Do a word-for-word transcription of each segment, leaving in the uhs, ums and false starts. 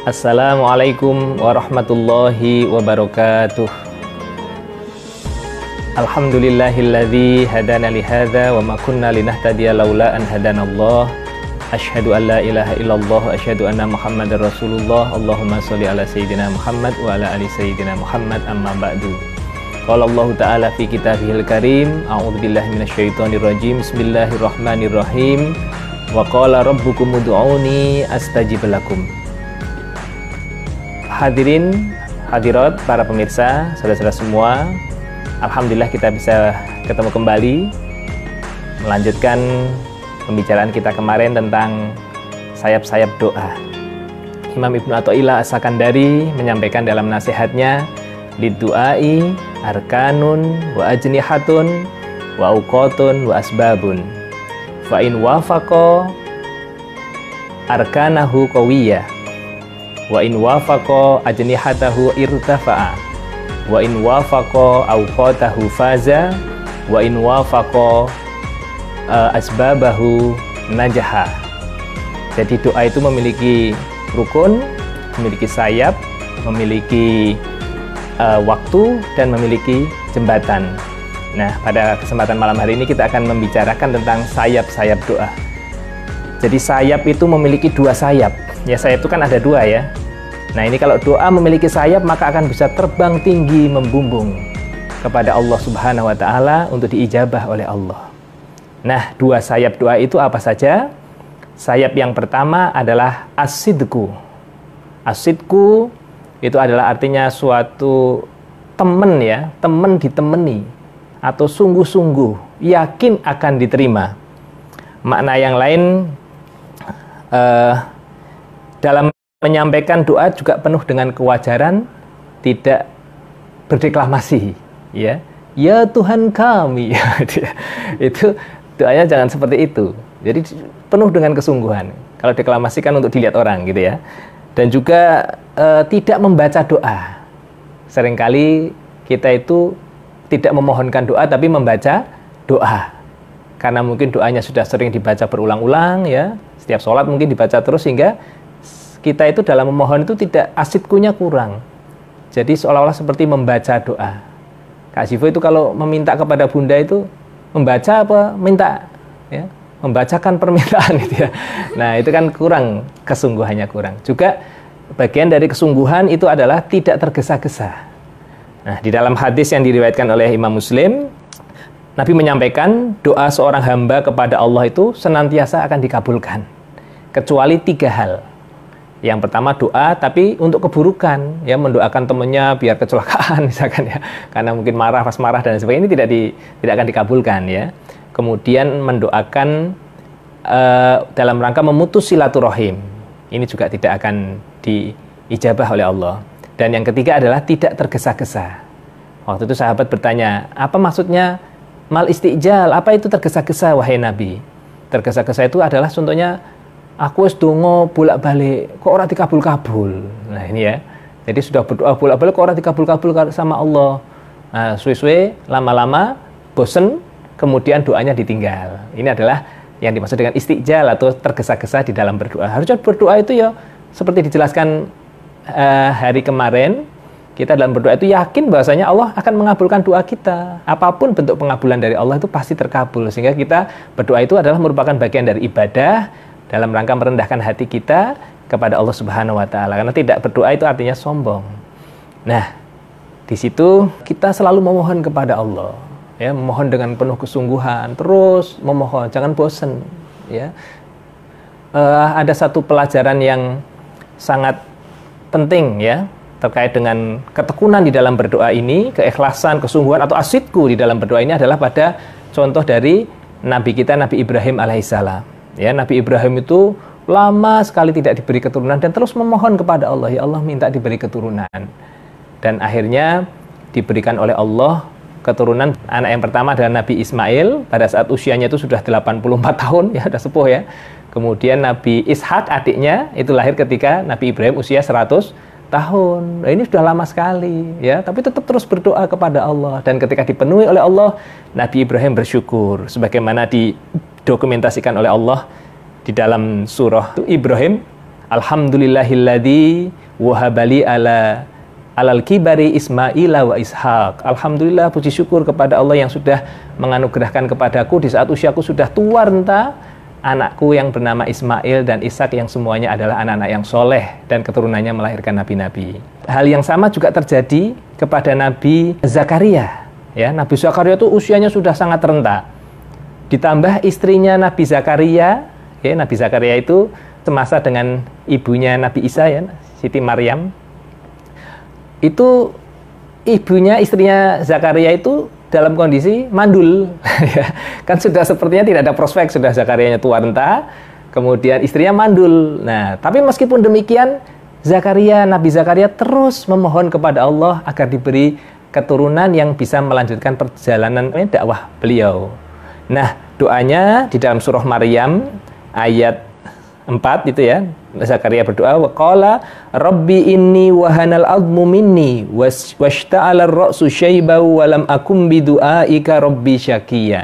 Assalamualaikum warahmatullahi wabarakatuh. Alhamdulillahilladzi hadana lihadza wa ma kunna linahtadiya laula an hadanallah. Asyhadu an la ilaha illallah wa asyhadu anna Muhammadar Rasulullah. Allahumma shalli ala sayyidina Muhammad wa ala ali sayyidina Muhammad, amma ba'du. Qala Allah Ta'ala fi kitabihil karim, a'udzu billahi minasyaitonir rajim. Bismillahirrahmanirrahim. Wa qala rabbukum ud'uni astajib lakum. Hadirin, hadirat, para pemirsa, saudara-saudara semua, alhamdulillah kita bisa ketemu kembali melanjutkan pembicaraan kita kemarin tentang sayap-sayap doa. Imam Ibnu Athaillah As-Sakandari menyampaikan dalam nasihatnya, liddu'ai arkanun wa ajnihatun wa uqatun wa asbabun fa in wafaqa arkanahu qawiyya wa in wafaqa ajnihatahu irtafa'a wa in wafaqa awqatahu faza wa in wafaqa uh, asbabahu najaha. Jadi doa itu memiliki rukun, memiliki sayap, memiliki uh, waktu, dan memiliki jembatan. Nah, pada kesempatan malam hari ini kita akan membicarakan tentang sayap-sayap doa. Jadi sayap itu memiliki dua sayap. Ya, sayap itu kan ada dua ya. Nah, ini kalau doa memiliki sayap, maka akan bisa terbang tinggi membumbung kepada Allah Subhanahu wa Ta'ala untuk diijabah oleh Allah. Nah, dua sayap doa itu apa saja? Sayap yang pertama adalah as-sidqu. As-sidqu itu adalah artinya suatu teman ya, teman ditemani atau sungguh-sungguh yakin akan diterima. Makna yang lain, uh, dalam menyampaikan doa juga penuh dengan kewajaran, tidak berdeklamasi, ya. Ya Tuhan kami, itu doanya jangan seperti itu. Jadi penuh dengan kesungguhan. Kalau deklamasi kan untuk dilihat orang, gitu ya. Dan juga e, tidak membaca doa. Seringkali kita itu tidak memohonkan doa, tapi membaca doa. Karena mungkin doanya sudah sering dibaca berulang-ulang, ya. Setiap sholat mungkin dibaca terus, sehingga kita itu dalam memohon itu tidak asidkunya kurang. Jadi seolah-olah seperti membaca doa. Kak Sivo itu kalau meminta kepada bunda itu membaca apa? Minta, ya, membacakan permintaan itu ya. Nah, itu kan kurang, kesungguhannya kurang. Juga bagian dari kesungguhan itu adalah tidak tergesa-gesa. Nah, di dalam hadis yang diriwayatkan oleh Imam Muslim, Nabi menyampaikan doa seorang hamba kepada Allah itu senantiasa akan dikabulkan, kecuali tiga hal. Yang pertama doa tapi untuk keburukan, ya, mendoakan temannya biar kecelakaan misalkan ya, karena mungkin marah, pas marah dan sebagainya, ini tidak di, tidak akan dikabulkan ya. Kemudian mendoakan uh, dalam rangka memutus silaturahim, ini juga tidak akan diijabah oleh Allah. Dan yang ketiga adalah tidak tergesa-gesa. Waktu itu sahabat bertanya, apa maksudnya mal istijal? Apa itu tergesa-gesa wahai Nabi? Tergesa-gesa itu adalah contohnya, aku wis donga bolak-balik, kok ora dikabul-kabul. Nah, ini ya. Jadi sudah berdoa bolak-balik kok ora dikabul-kabul sama Allah. Nah, suwe-suwe lama-lama bosen, kemudian doanya ditinggal. Ini adalah yang dimaksud dengan istijal atau tergesa-gesa di dalam berdoa. Harusnya berdoa itu ya seperti dijelaskan uh, hari kemarin, kita dalam berdoa itu yakin bahwasanya Allah akan mengabulkan doa kita. Apapun bentuk pengabulan dari Allah itu pasti terkabul. Sehingga kita berdoa itu adalah merupakan bagian dari ibadah dalam rangka merendahkan hati kita kepada Allah Subhanahu wa Ta'ala. Karena tidak berdoa itu artinya sombong. Nah, di situ kita selalu memohon kepada Allah, ya, memohon dengan penuh kesungguhan, terus memohon, jangan bosan, ya. Uh, ada satu pelajaran yang sangat penting, ya, terkait dengan ketekunan di dalam berdoa ini, keikhlasan, kesungguhan atau asidku di dalam berdoa ini adalah pada contoh dari Nabi kita, Nabi Ibrahim alaihissalam. Ya, Nabi Ibrahim itu lama sekali tidak diberi keturunan dan terus memohon kepada Allah, ya Allah minta diberi keturunan. Dan akhirnya diberikan oleh Allah keturunan. Anak yang pertama adalah Nabi Ismail, pada saat usianya itu sudah delapan puluh empat tahun, ya sudah sepuh ya. Kemudian Nabi Ishak adiknya itu lahir ketika Nabi Ibrahim usia seratus tahun. Nah, ini sudah lama sekali ya, tapi tetap terus berdoa kepada Allah. Dan ketika dipenuhi oleh Allah, Nabi Ibrahim bersyukur sebagaimana didokumentasikan oleh Allah di dalam surah Ibrahim Alhamdulillahilladzi wahabali ala alal kibari Ismaila wa Ishaq. Alhamdulillah, puji syukur kepada Allah yang sudah menganugerahkan kepadaku di saat usiaku sudah tua renta, anakku yang bernama Ismail dan Ishak yang semuanya adalah anak-anak yang soleh dan keturunannya melahirkan nabi-nabi. Hal yang sama juga terjadi kepada Nabi Zakaria. Ya, Nabi Zakaria itu usianya sudah sangat renta. Ditambah istrinya Nabi Zakaria, ya, Nabi Zakaria itu semasa dengan ibunya Nabi Isa, ya, Siti Maryam. Itu ibunya, istrinya Zakaria itu dalam kondisi mandul. Kan sudah sepertinya tidak ada prospek, sudah Zakarianya tua renta, kemudian istrinya mandul. Nah, tapi meskipun demikian, Zakaria, Nabi Zakaria terus memohon kepada Allah agar diberi keturunan yang bisa melanjutkan perjalanan dakwah beliau. Nah, doanya di dalam surah Maryam ayat empat itu ya, Zakaria berdoa, waqala rabbi inni wahanal admu minni washta'ala ar-ra'su syaiba wa lam akum bidu'aika rabbi syaqiya.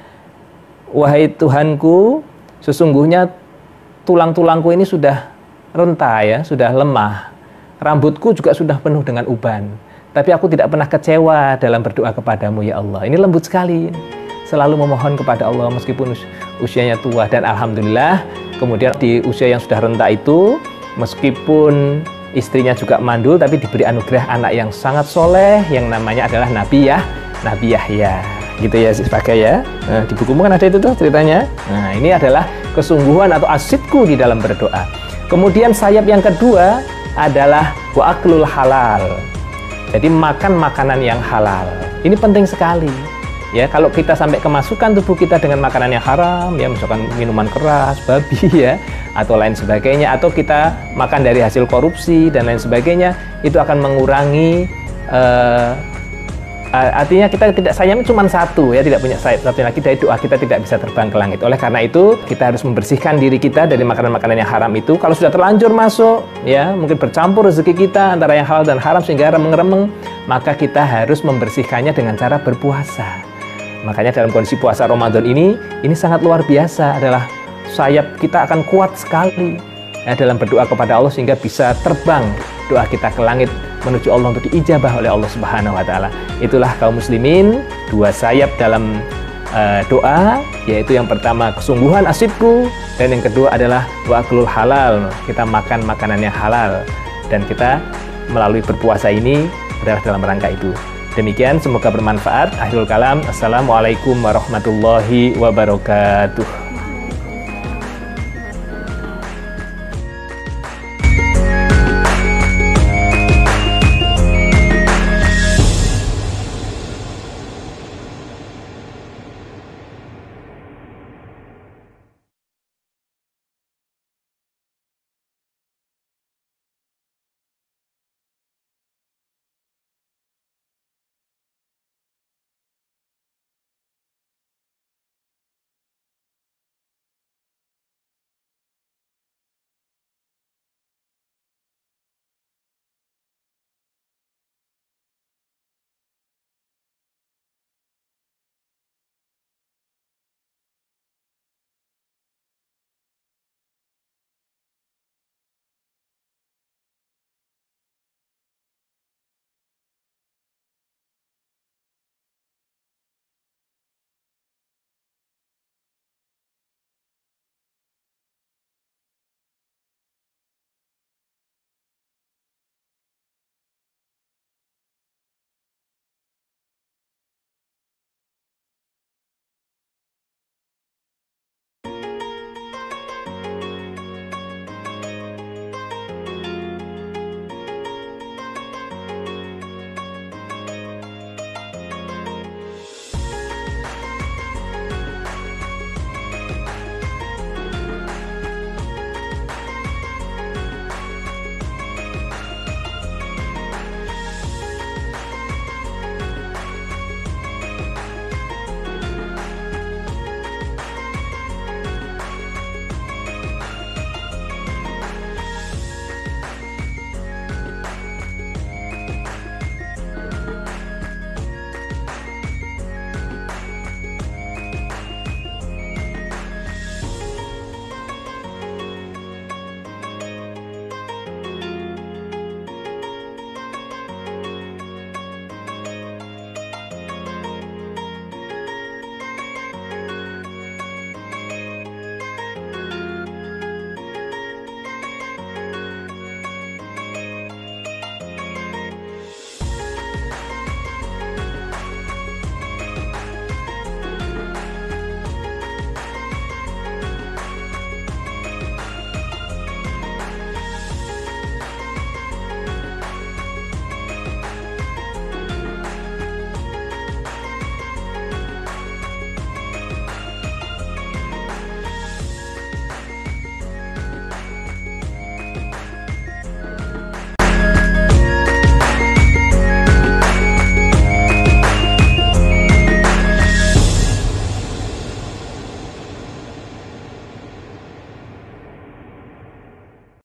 Wahai Tuhanku, sesungguhnya tulang-tulangku ini sudah renta ya, sudah lemah. Rambutku juga sudah penuh dengan uban. Tapi aku tidak pernah kecewa dalam berdoa kepadamu ya Allah. Ini lembut sekali. Selalu memohon kepada Allah meskipun us usianya tua. Dan Alhamdulillah, kemudian di usia yang sudah renta itu, meskipun istrinya juga mandul, tapi diberi anugerah anak yang sangat soleh, yang namanya adalah Nabi Yah, Nabi Yahya. Gitu ya, sebagai ya. Nah, di bukumu kan ada itu tuh ceritanya. Nah, ini adalah kesungguhan atau asidku di dalam berdoa. Kemudian sayap yang kedua adalah wa'aklul halal. Jadi makan makanan yang halal. Ini penting sekali. Ya, kalau kita sampai kemasukan tubuh kita dengan makanan yang haram, ya misalkan minuman keras, babi ya, atau lain sebagainya, atau kita makan dari hasil korupsi dan lain sebagainya, itu akan mengurangi uh, artinya kita tidak, sayapnya cuma satu ya, tidak punya sayap satu lagi, dari doa kita tidak bisa terbang ke langit. Oleh karena itu kita harus membersihkan diri kita dari makanan-makanan yang haram itu. Kalau sudah terlanjur masuk ya, mungkin bercampur rezeki kita antara yang halal dan haram sehingga remeng-remeng, maka kita harus membersihkannya dengan cara berpuasa. Makanya dalam kondisi puasa Ramadan ini, ini sangat luar biasa, adalah sayap kita akan kuat sekali ya, dalam berdoa kepada Allah sehingga bisa terbang doa kita ke langit menuju Allah untuk diijabah oleh Allah Subhanahu wa taala. Itulah kaum muslimin, dua sayap dalam uh, doa, yaitu yang pertama kesungguhan asidku, dan yang kedua adalah wa'aklul halal. Kita makan makanan yang halal, dan kita melalui berpuasa ini adalah dalam rangka itu. Demikian, semoga bermanfaat. Akhirul kalam, assalamualaikum warahmatullahi wabarakatuh.